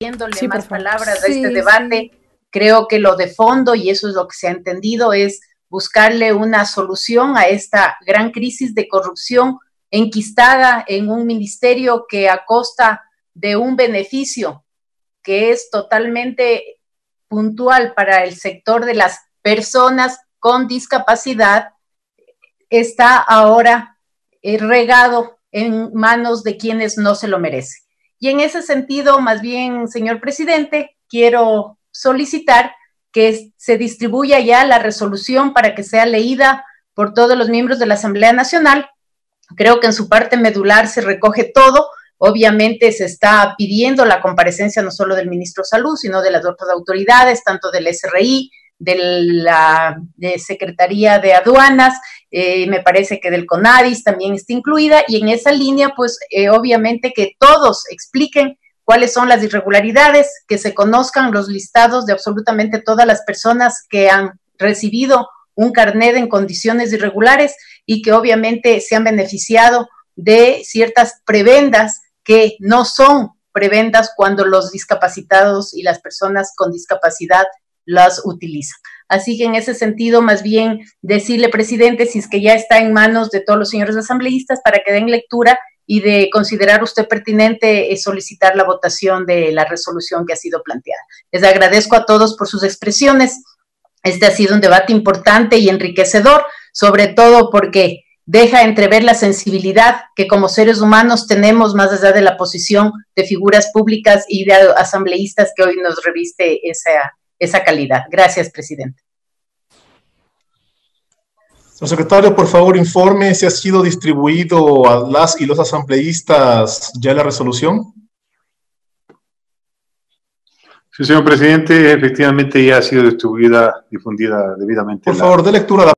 Dándole más favor. palabras a este debate. Creo que lo de fondo, y eso es lo que se ha entendido, es buscarle una solución a esta gran crisis de corrupción enquistada en un ministerio que a costa de un beneficio que es totalmente puntual para el sector de las personas con discapacidad, está ahora regado en manos de quienes no se lo merecen. Y en ese sentido, más bien, señor presidente, quiero solicitar que se distribuya ya la resolución para que sea leída por todos los miembros de la Asamblea Nacional. Creo que en su parte medular se recoge todo. Obviamente se está pidiendo la comparecencia no solo del ministro de Salud, sino de las otras autoridades, tanto del SRI, de la Secretaría de Aduanas, me parece que del CONADIS también está incluida, y en esa línea, pues obviamente que todos expliquen cuáles son las irregularidades, que se conozcan los listados de absolutamente todas las personas que han recibido un carnet en condiciones irregulares y que obviamente se han beneficiado de ciertas prebendas que no son prebendas cuando los discapacitados y las personas con discapacidad las utilizan. Así que en ese sentido, más bien decirle, presidente, si es que ya está en manos de todos los señores asambleístas para que den lectura y de considerar usted pertinente solicitar la votación de la resolución que ha sido planteada. Les agradezco a todos por sus expresiones. Este ha sido un debate importante y enriquecedor, sobre todo porque deja entrever la sensibilidad que como seres humanos tenemos más allá de la posición de figuras públicas y de asambleístas que hoy nos reviste esa calidad. Gracias, presidente. Señor secretario, por favor, informe si ha sido distribuido a las y los asambleístas ya la resolución. Sí, señor presidente, efectivamente ya ha sido distribuida, difundida debidamente. Por favor, dé lectura a la